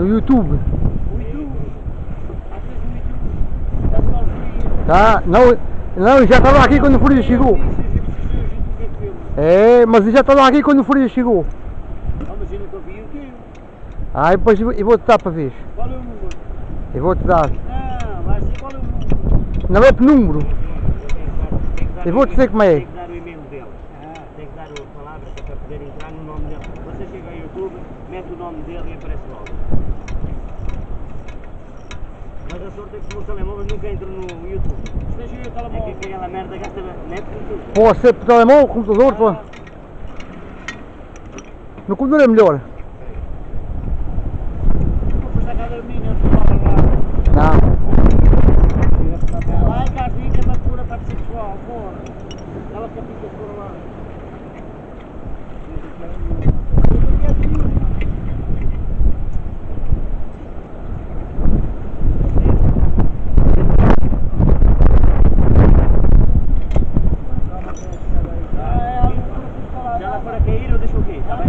No YouTube. O YouTube. Às vezes no YouTube. Estás lá o Tá? Não, já estava aqui quando o Fúria chegou. É, mas já estava aqui quando o Fúria chegou. Não, mas eu nunca vi o teu. Ah, depois eu vou-te dar para ver. Qual é o número? Eu vou-te dar. Não, vai dizer qual é o número. Não é por número. Eu vou dizer como é. Tem que dar o e-mail dele. Tem que dar a palavra para poder entrar no nome dele. Você chega ao YouTube, mete o nome dele e aparece logo. Mas a sorte é que o meu telemóvel nunca entra no YouTube. Esteja aí o telemóvel. É que aquela merda gasta net com tudo. Pode ser por telemóvel, computador, pô. No computador é melhor. Não foste à casa da menina, tu fala lá. Não. Lá em casa fica para pura para sexual, fora. Ela que fica por lá. Se ela for a cair, eu deixo o quê? Está bem?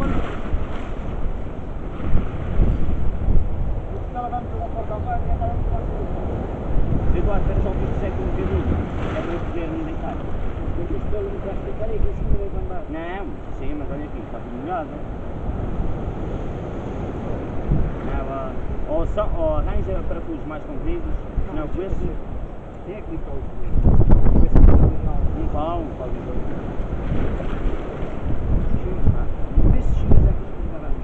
Eu estou à espera só que seque um bocadinho. É para eu poder me deitar. Não, sim, mas olha aqui, está tudo molhado. Não, ou arranja parafusos mais compridos, não com esse. Tem aqui para Um pau, qualquer coisa. Vê se chegas aqui para parar.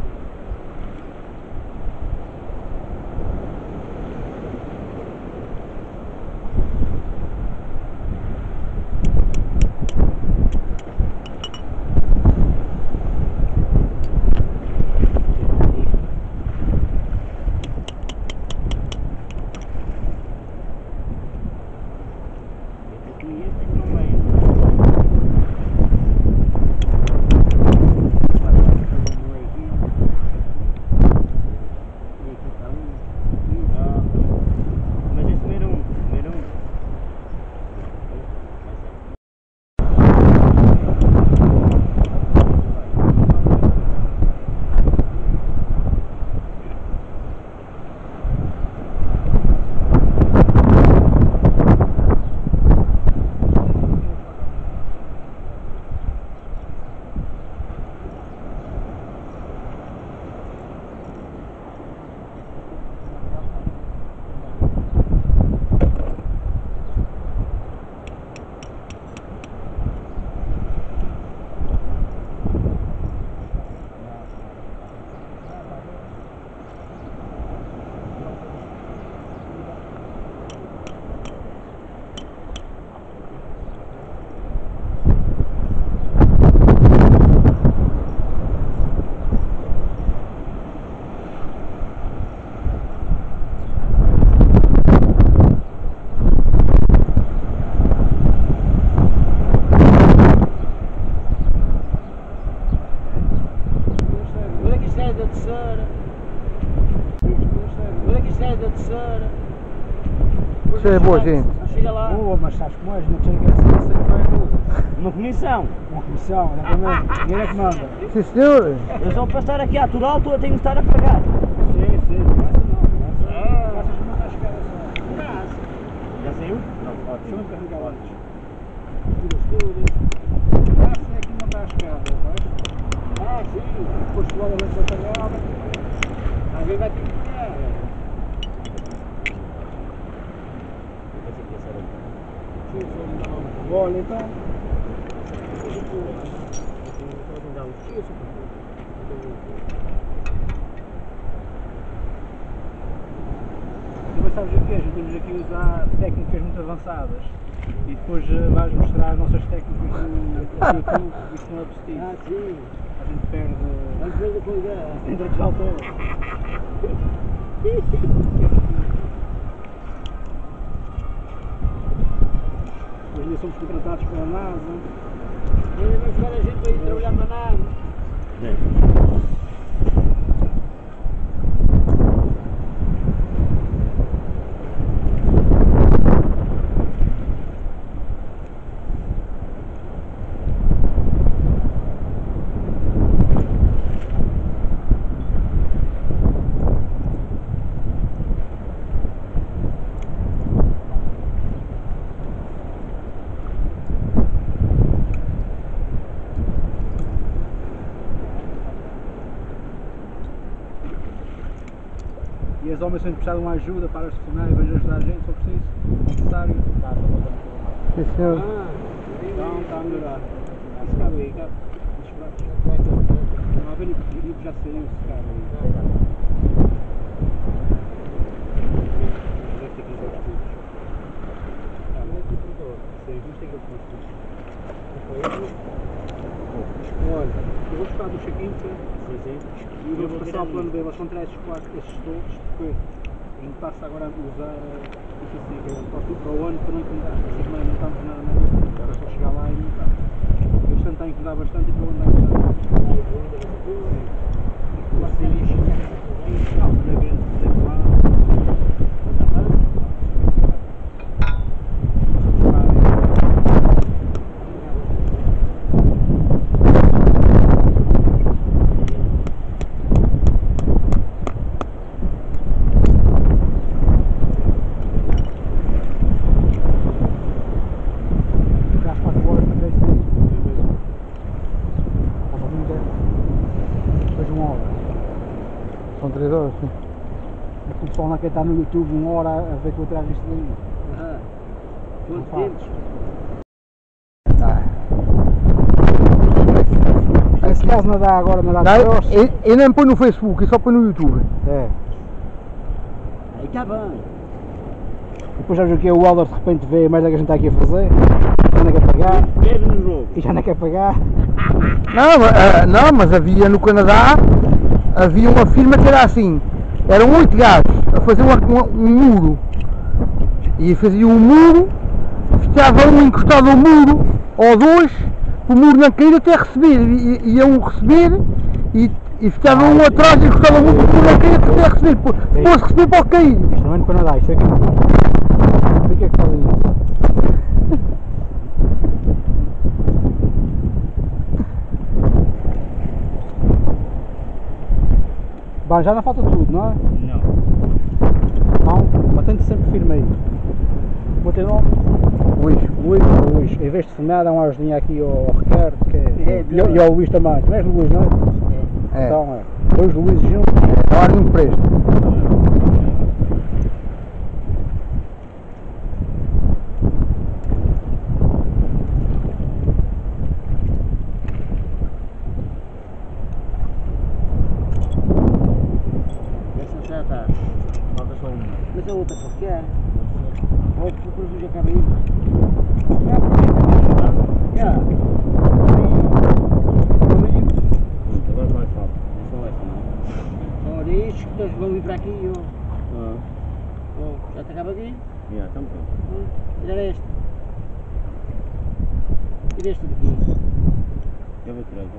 Isso é boa, gente. Chega lá. boa, mas sabes como é? Não tinha que ser Uma comissão. uma comissão, exatamente. Ninguém é que manda. Sim, senhor. Eu só para estar aqui à tua altura tenho que estar a pagar. Sim, sim, não é não. Achas que não está a chegar a essa. Já saiu? Não, Deixa eu ótimo. carregar antes. Ah, sim, aqui não está a chegar, não é? Ah, sim, depois que logo a luz apagada, alguém vai ter que pegar. Sim, sim, olha, então. Mas sabes o que é? Já temos aqui a usar técnicas muito avançadas e depois vais mostrar as nossas técnicas no YouTube, isto não é possível. Ah, sim. A gente perde. Vamos ver a qualidade. Entra de altura. Hoje ainda somos contratados pela NASA. Ainda vamos buscar a gente para ir trabalhar na NASA. Mas homens sempre precisar de uma ajuda para as filmar e vêm ajudar a gente, se for preciso, necessário. Sim, senhor. Então está a melhorar. Se cabe aí, cabe. Não, a ver o grito já saiu, se cabe aí. Deve ter 15 outros tipos. Sim, vamos ter que construir. Olha, eu vou buscar do Chaquinho, e vou passar o plano B, eles vão tirar estes toldos, porque a gente passa agora a usar isso assim, que é para o ano para não incomodar, assim como não estamos nada na lista, para só chegar lá e não está. Eu estou a incomodar bastante e para o ano não está. Não, para ver, sempre lá. São 3 horas, sim. O pessoal não quer estar no YouTube 1 hora a ver que eu trago isto daí. Quanto tempo? Esse caso não dá agora, não dá E nem põe no Facebook, só põe no YouTube. É. Aí está bem. Depois já viu que o Helder de repente vê a merda que a gente está aqui a fazer, já não quer pagar, Bebe no jogo. e já não quer pagar. Não, mas havia no Canadá, havia uma firma que era assim, eram 8 gajos a fazer um muro, e faziam um muro, ficava um encostado ao muro, ou dois, o muro não cair até receber, iam receber, e ficava um atrás encostado ao muro, o muro não cair até receber, depois receber para cair. Isto não é no Canadá, isto é aqui. Por que é que fazem isso? Bom, já não falta tudo, não é? Não. Não, mantém-te sempre firme aí. Vou ter nome? Luís. Em vez de filmar, dá uma ajudinha aqui ao Ricardo, que é, e ao Luís também. Tu és Luís, não é? É, Então é. Dois Luís juntos. agora não presta. Essa já está. Falta só uma. Mas a outra qualquer. Ou porque o já acaba aí. Já. Agora mais falta. É só essa, não? Olha isto, que nós vamos vir para aqui. Já te acaba aqui? Já, estamos pronto. Tirar este. Tira este daqui. Já vou tirar.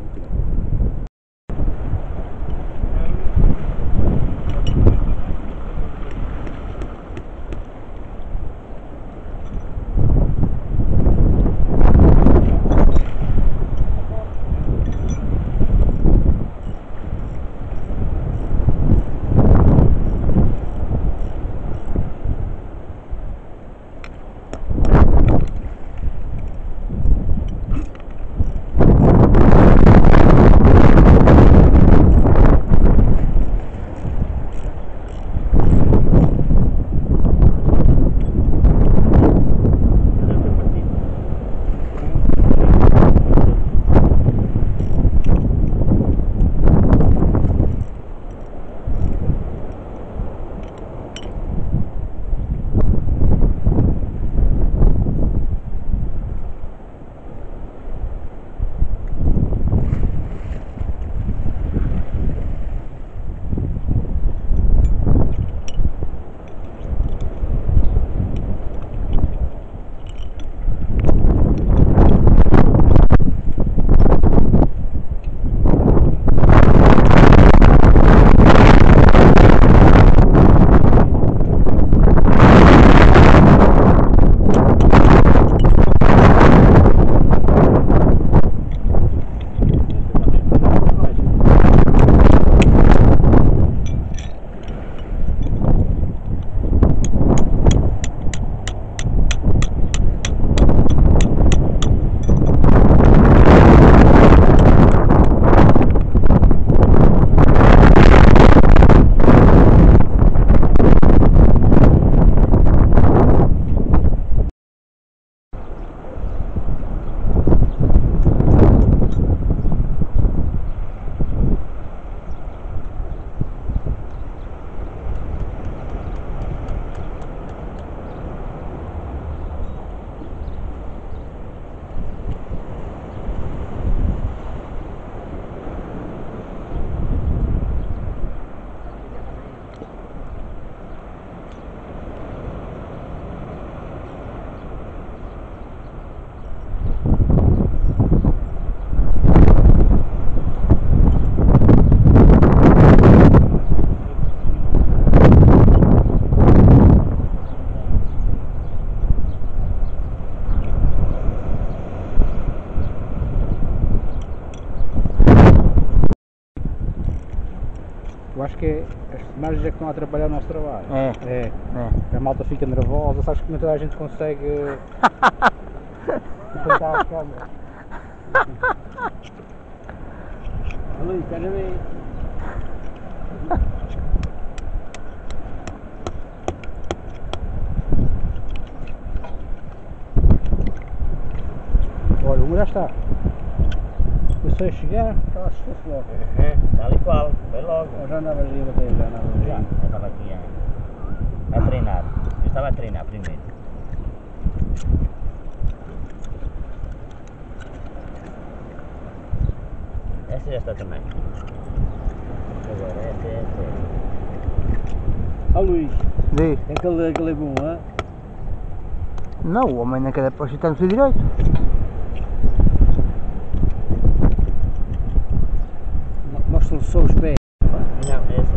acho que é as imagens é que estão a atrapalhar o nosso trabalho. É. A malta fica nervosa, sabes que nem toda a gente consegue apontar a câmera. Luís, espera aí. Olha, uma já está. Começou a chegar, ela assustou-se logo. Tal e qual, foi logo. Eu já andavas aí a bater, já andavas aí. Eu estava aqui a treinar. Eu estava a treinar primeiro. Essa já está também. Agora, essa. Ó Luís, Diz. aquele é bom, hã? Não, o homem não quer para no seu direito. Mostra só os pés. Não, essa.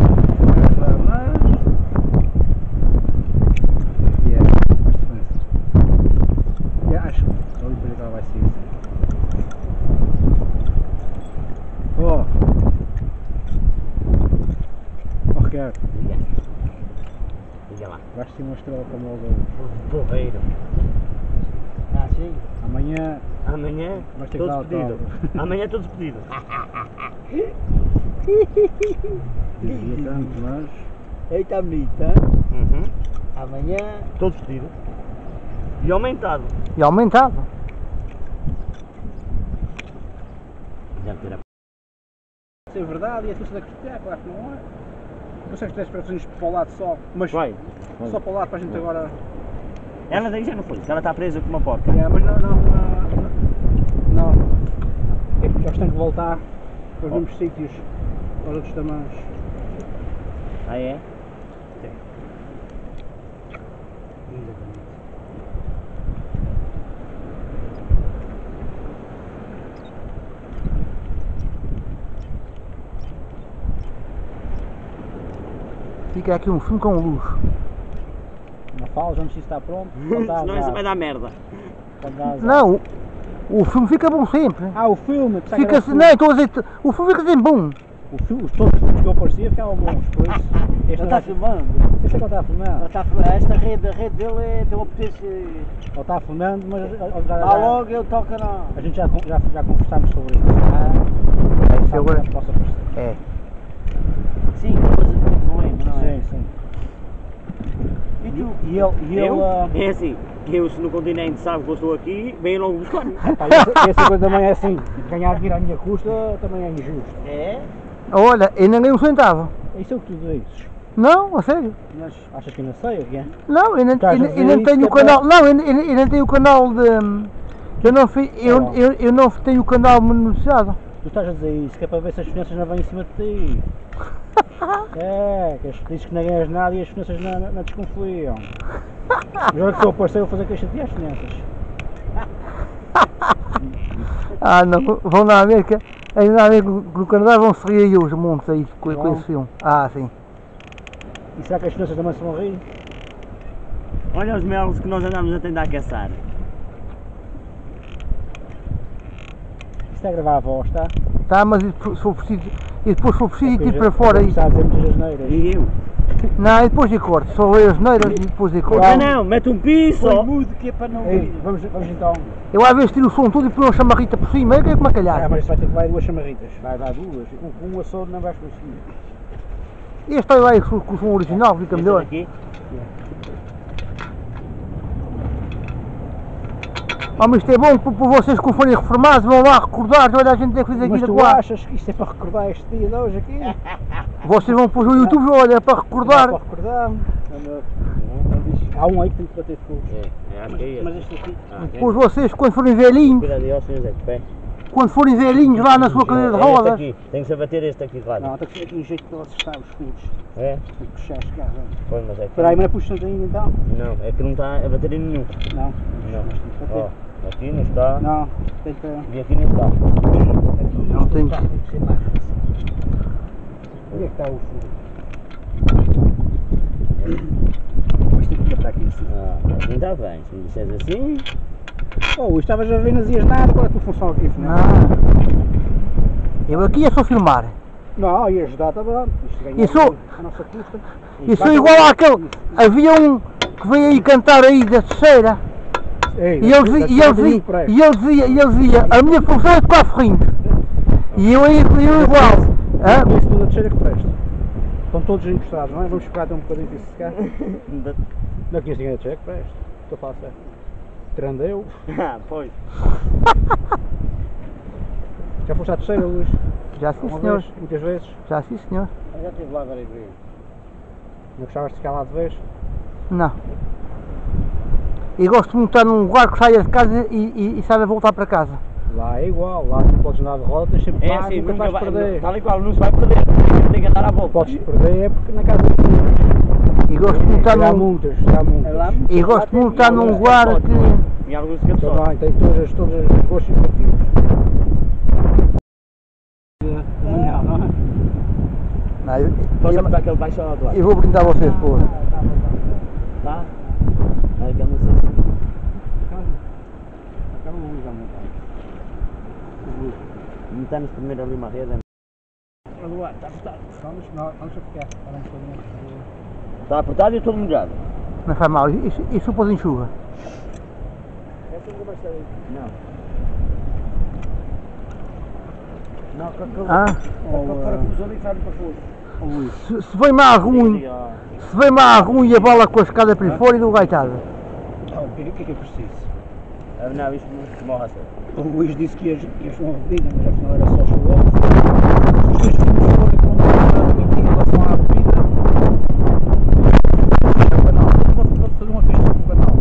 Acho que ali depois ela vai ser assim. Oh! Oh Ricardo, Diga lá. vais ter uma estrela para o molde. Porreiro. Ah, sim? Amanhã Amanhã, vais ter que estou dar despedido. autógrafo. Amanhã estou despedido. Dizia tanto, mas. Eita, bonita. Amanhã estou despedido. E aumentado. E aumentado. Já ter a... Isso é verdade e é tudo acreditar, claro que não é. Não sei se tivesse para fazer para o lado só, mas Vai. só para o lado para a gente agora. Ela daí já não foi, ela está presa com uma porta. É, mas não. É porque eles têm que voltar para os mesmos sítios, para os outros tamanhos. Ah, é? Fica aqui um filme com luxo. Não falas antes disso está pronto. Senão isso vai dar merda. Não, o filme fica bom sempre. Ah, o filme! que Fica, não, estou a dizer, o filme fica sempre bom. Todos os filmes que eu aparecia ficavam bons, por isso. Este Ele está filmando. Esse é que ele está a filmar. Esta rede, a rede dele tem uma potência. Ele está a filmando, mas Logo ele toca na. a gente já conversámos sobre isso. Isso agora. Posso aparecer. É. Sim, mas não lembro, não é? Sim. E tu? E ele. É assim, eu se no continente sabe que eu estou aqui, vem logo buscar. Pá, essa coisa também é assim, ganhar dinheiro à minha custa também é injusto. É? Olha, ainda nem um centavo. Isso é o que tu dizes. Não, a sério. Mas achas que ainda sei o que é? Não, eu Estás a dizer não isso tenho que o é para- canal. Não, eu não tenho o canal de. Eu não tenho o canal monetizado. Tu estás a dizer isso, que é para ver se as finanças não vêm em cima de ti. É, que dizes que não ganhas nada e as finanças não desconfiam. Mas olha que se eu aparecer, eu vou fazer queixa de as finanças. Ah, não, vão lá ver que. Ainda a ver que no Canadá vão se rir aí os montes aí com Vão? esse filme. Ah, sim. E será que as finanças também se vão rir? Olha os melos que nós andamos a tentar caçar. Isto está a gravar a voz, está? Tá, mas se for preciso. E depois se for preciso ir tipo para fora aí. Está a dizer muitas asneiras. E eu? Não, e depois eu corto. Só eu as neiras e depois eu corto. Ah não, mete um piso! mudo que é para não rir. Vamos então. Eu às vezes tiro o som todo e ponho uma chamarrita por cima. Eu quero que me acalhar. Mas isso vai ter que levar duas chamarritas. Vai dar duas. Com uma só não vais conseguir. Este aí vai com o som original, fica Este melhor. daqui? Ah, mas isto é bom para vocês que forem reformados, vão lá recordar, olha a gente tem que fazer Mas aqui tu da achas que isto é para recordar este dia de hoje aqui? Vocês vão pôr no YouTube, olha, para recordar. Para recordar. Há um aí que tem que bater fogo. Acho que é esse. Mas este aqui. Depois vocês, quando forem velhinhos, Cuida de ossos de pé. quando forem velhinhos lá na sua cadeira de Este rodas, aqui, tem que se abater este aqui de lado. Não, tem que ser aqui um jeito para acertar os furos. É? Tem que puxar as cargas. Pois, mas é que... Espera aí, mas não puxa ainda então? Não, é que não está a bater em nenhum. Não. Não. Mas tem que bater. Ó, aqui não está. Não, tenta. E aqui não está. não tem. Tem que ser mais. Onde é que está o furo? Mas tem que ir para aqui assim. Assim está bem, se me disseres assim... Oh, estavas a ver, não dizias nada, qual é a tua função aqui afinal? Não. Eu aqui é só filmar. Não, e ajudar também. Isto ganha Isso- a nossa custa. Isso é igual àquele. Havia um que veio aí cantar aí da terceira. E ele dizia, a minha função é tocar ferrinhos. E eu igual. Hã? Não é a segunda terceira que presta. Estão todos encostados, não é? Vamos esperar até um bocadinho para isso secar. Não conheço ninguém da terceira que presta. Estou a falar sério. Tirando eu. Ah, pois. Já foste à terceira, Luís? Já sim Uma senhor. vez? Muitas vezes? Já sim senhor. Eu já estive lá várias vezes. Não gostavas de ficar lá de vez? Não. E gosto de montar num lugar que saia de casa e saia a voltar para casa. Lá é igual, lá tu podes andar de roda, tens sempre É paz, assim, nunca nunca vais vai, perder. tal e qual, não se vai perder. Tem que andar à volta. Podes perder é porque na casa E gosto de montar há num. multas, há multas. E gosto de montar num lugar que. Em alguns campos só. Também, tem todas os gostos e partidos. Amanhã, não é? Não, eu- Posso eu- apertar aquele baixo ao do lado? eu vou brindar vocês depois. Tá? Não é que eu não sei se... Acaba o Luís a montar. Montamos primeiro ali uma rede. Eduardo, está apertado. Vamos a ficar. Está apertado e eu estou molhado. Não faz mal, isso depois enxuga. Essa ainda vai estar aí. Não. Não, com aquele... Ah? Para que os ali sabem para fora. Se vem mais ruim, se vem mais ruim e a bola com a escada para fora e do gaitada. O que é que é preciso? Não, isto não morre a sério. O Luís disse que ias uma bebida, mas afinal era só chocolate. Os dois filhos foram com em relação à bebida. O canal. Vou fazer uma questão com o canal.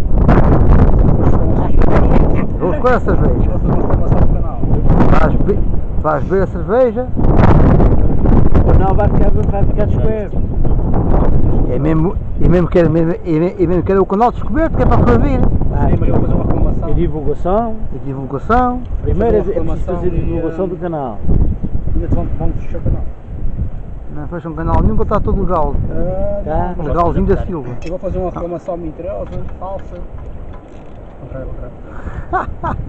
Vou escolher a cerveja. Vou fazer uma reclamação do canal. Vais beber a cerveja, Não, vai ficar descoberto. e mesmo que era o canal descoberto, que é para resolver. Sim, mas eu vou fazer uma reclamação. E divulgação. E divulgação. Primeiro é Fazer uma preciso fazer reclamação divulgação e, do canal. Ainda vão fechar o canal. Não fecham canal nenhum, que está todo legal. Tá? Legalzinho da Silva. Eu vou fazer uma reclamação mentirosa, falsa. Contrário.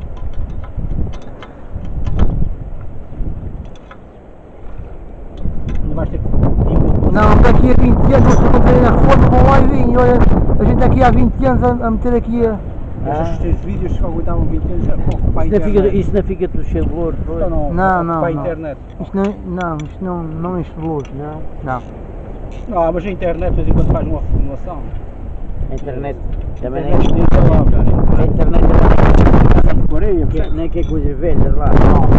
Ainda vais ter que. Não, daqui a 20 anos vocês vão ter na reforma, vão lá e vêm. Olha, a gente aqui há 20 anos a meter aqui a. Estes teus vídeos que aguentavam 20 anos já para ocupar a internet. Isso não fica tudo cheio de louro. Então Não, para a não. internet. Isto não enche de luz. Não. Não. Não, mas a internet de vez em quando faz uma reformulação. A internet também A nem... internet diz lá, A internet também Coreia, nem que é coisas velhas lá.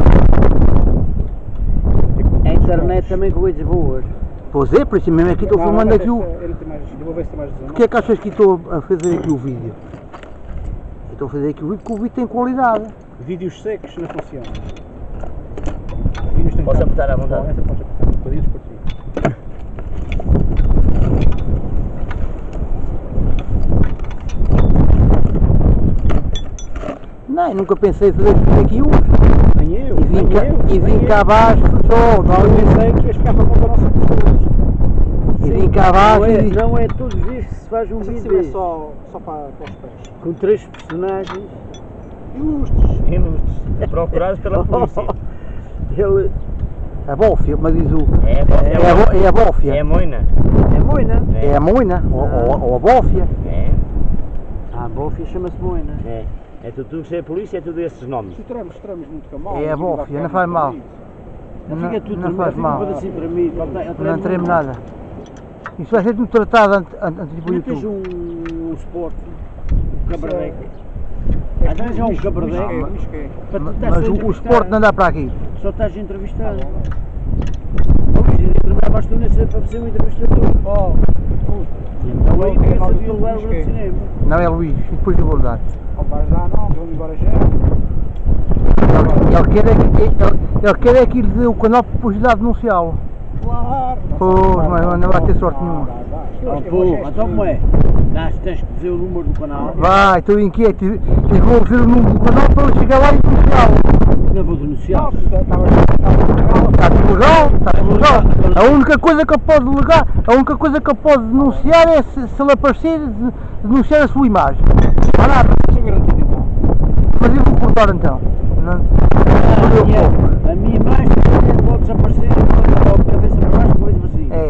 A internet também com coisas boas. Pois é, por isso mesmo é que estou filmando aqui o. Eu vou ver se tem mais 19. Porquê é que achas que estou a fazer aqui o vídeo? Eu estou a fazer aqui o vídeo porque o vídeo tem qualidade. Vídeos secos não funcionam. Os vídeos têm Posso que apertar à vontade? Essa podes apertar, um bocadinho por ti. Não, eu nunca pensei em fazer aqui um. Nem eu, E vim cá abaixo só. Não, eu pensei que ias ficar para conta da nossa cultura. E vim cá abaixo Não é, e. não é todos os dias que se faz um Mas se vídeo tiver deste, só para os pés. com 3 personagens. Ilustres. Procurados pela polícia. Ele A bófia, mas diz o. é É a bófia. É moina. É moina. É a moina. Ou a bófia. É. A bófia chama-se moina. É. É tudo que é polícia, é tudo esses nomes. Se tramos muito com a mão. É a bófia, não faz mal. Não faz mal. assim para mim. Não treme nada. Isso vai ser tudo tratado antes de ir para o Não tens YouTube. um esporte, um cabardeco. É Arranja um cabardeco. Para tu estás Mas a o entrevistar. esporte não dá para aqui. Só estás a entrevistar. Trabalhavas tu nesse para ser um entrevistador. Então aí tu sabia levar o cinema. Não é Luís, e depois eu vou dar. Vais lá não, vamos embora já. Ele quer é que lhe dê o canal para depois ir lá denunciá-lo. Claro. Pois, mas não vai ter sorte nenhuma. Então como é? Tens que dizer o número do canal. Vai, estou inquieto. E vou ver o número do canal para ele chegar lá e denunciá-lo. Não vou denunciar. Está tudo legal, está tudo legal. A única coisa que eu posso denunciar é se ele aparecer, denunciar a sua imagem. Não há nada. Mas eu vou cortar então. Não. A minha imagem pode desaparecer.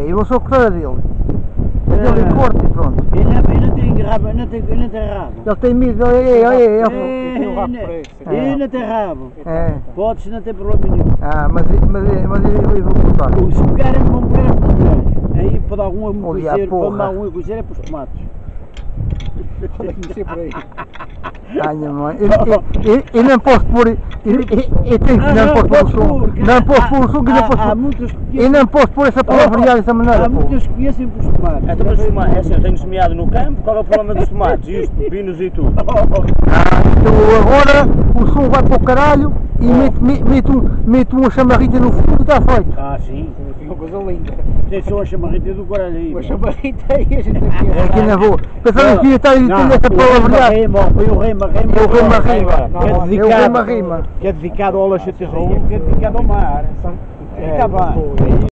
eu vou só cortar a dele. A dele corta e pronto. Ele não tem rabo, não tem rabo. Ele tem medo, olha, Ele não tem rabo. É. Podes, não tem problema nenhum. Ah, mas eu vou cortar. Se pegarem, vão pegar as populares. Aí pode algum Olha, cozer, porra. pode algum cozer é para os tomates. Pode conhecer por aí. Ai, mãe, eu não posso pôr, eu tenho que não posso pôr o som, não posso pôr o som, que não posso pôr, eu não posso pôr essa palavra dessa maneira, há pô. muitos que conhecem por os tomates. Então, mas os tomates, é assim, eu tenho semeado no campo, qual é o problema dos tomates e os pepinos e tudo? Então agora o som vai para o caralho e meto uma chamarrita no fundo e está feito. Ah, sim. Fica uma coisa linda. Tem só a chamarrita do caralho aí. Uma pô. chamarrita aí a gente aqui. É que não vou, pensando que ia estar dizendo essa palavra. Foi o rema. Eu rimo a rima, Eu eu rimo a rima. Que é dedicado ao laxaterrinho, que é dedicado ao mar. Está bem.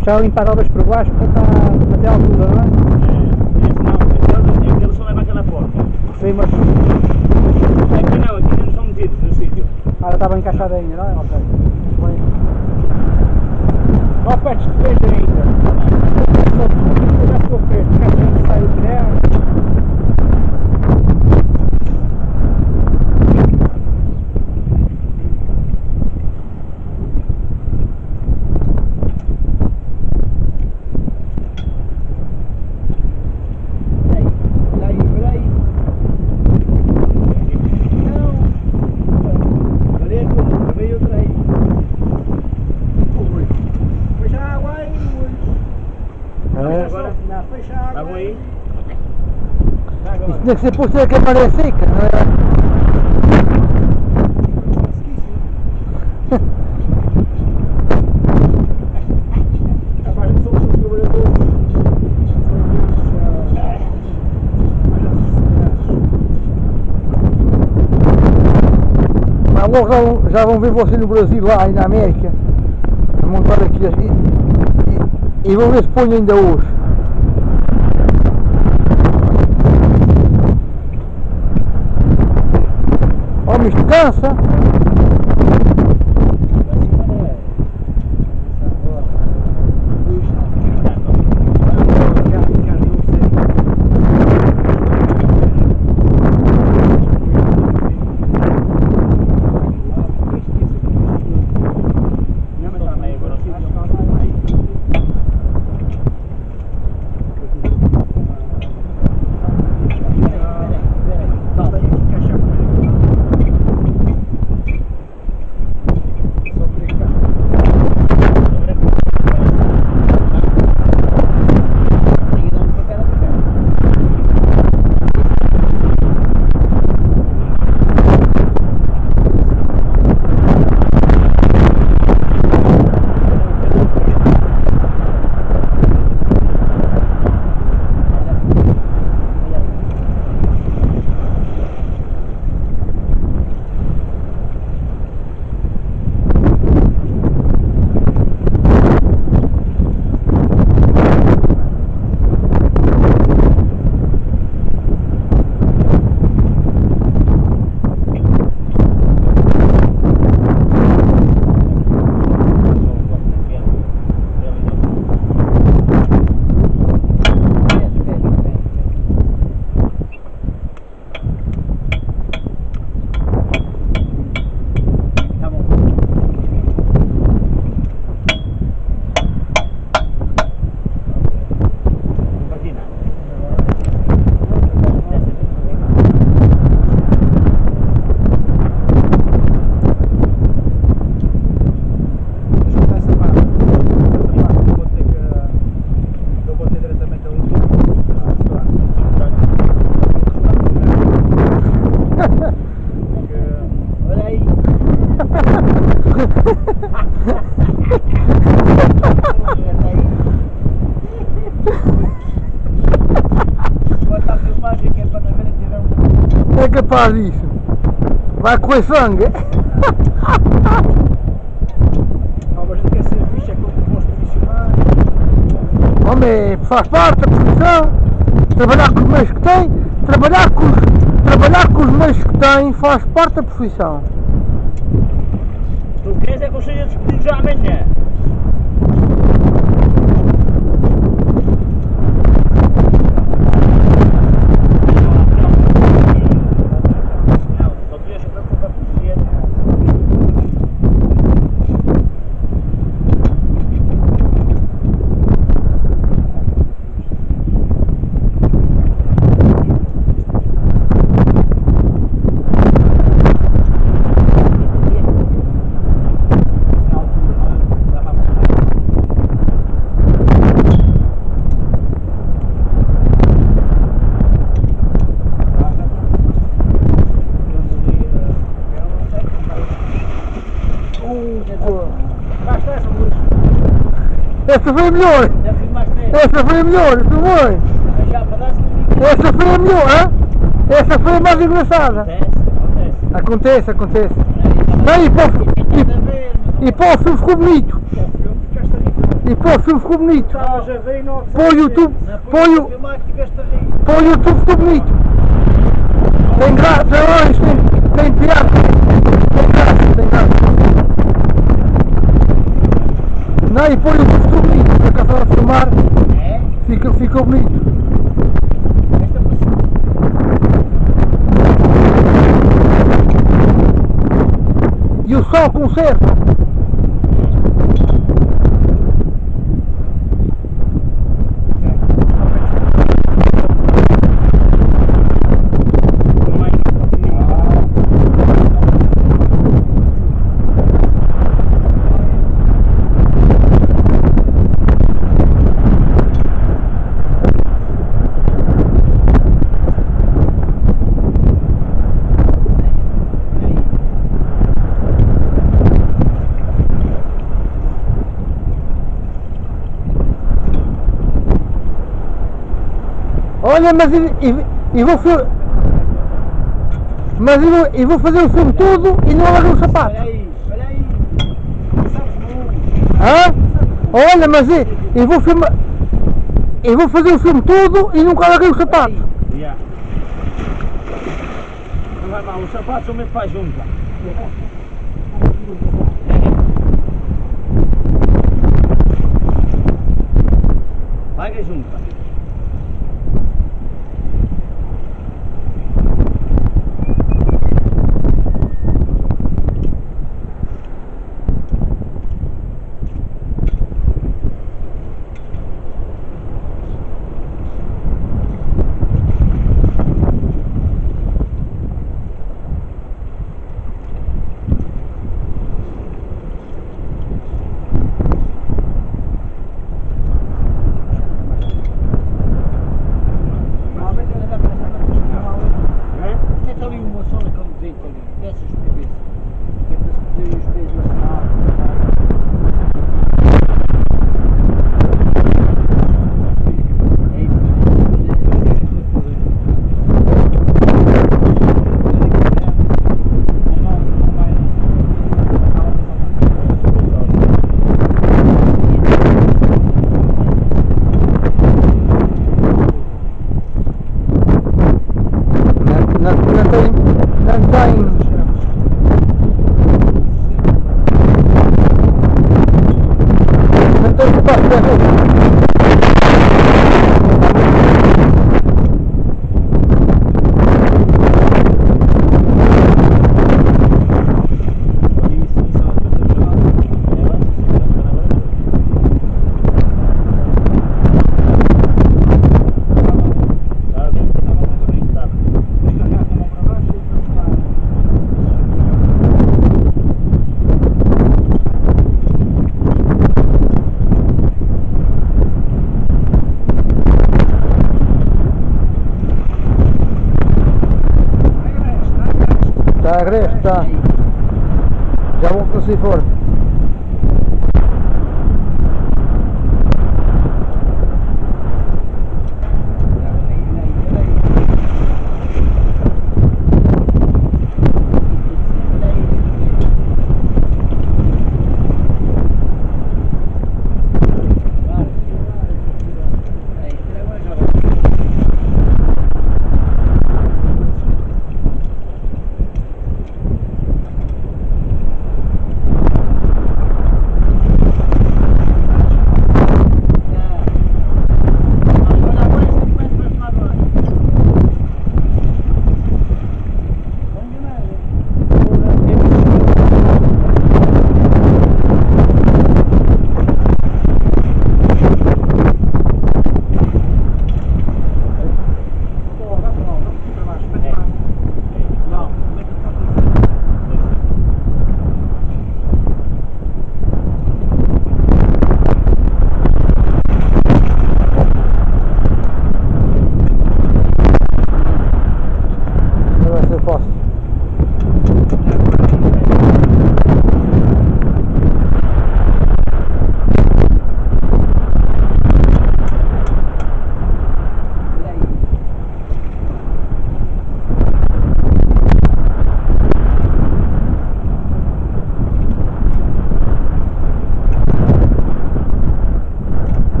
Já limpar obras por baixo para estar até à altura, não é? Não, aquele só leva aquela porta. Sim, mas Aqui não, aqui eles estão metidos no sítio. ela estava encaixada ainda, não é? Ok. Bem. Não apertes de vez ainda. Só que já ficou preto, porque a gente sai do pneu. Estavam aí? Isso tinha que ser posto a maré seca, não é? Capaz de somos os trabalhadores. Mas logo já vão ver você no Brasil, lá e na América, a montar aqui e vão ver se põe ainda hoje. Homem, isto cansa. É capaz disso. Vai correr sangue. Mas a gente quer ser visto, é como bons profissionais. Homem, faz parte da profissão. Trabalhar com os meios que tem, trabalhar com os meios que tem faz parte da profissão. Tu queres é que eu seja despedido já amanhã? Essa foi a melhor! Essa foi a melhor, essa foi! Essa foi a melhor, hein? Essa foi a mais engraçada! Acontece. Não, e para o filme ficou bonito! E pô, o filme ficou bonito. Estavas a ver e não Para o YouTube, para o YouTube ficou bonito. Tem graça, tem piada. Tem graça. Não, e para o YouTube ficou bonito. Por acaso estava a filmar, ficou bonito. E o sol conserva. Olha, mas eu vou fazer o filme todo e não largar os sapatos. Olha aí. Sabes muito. Hã? Olha, mas eu vou filmar. Eu vou fazer o filme todo e nunca larguei os sapatos. Yeah. Não vai mal, os sapatos são mesmo para junto. Larga junto. Está agreste, está. Já vou conseguir fora.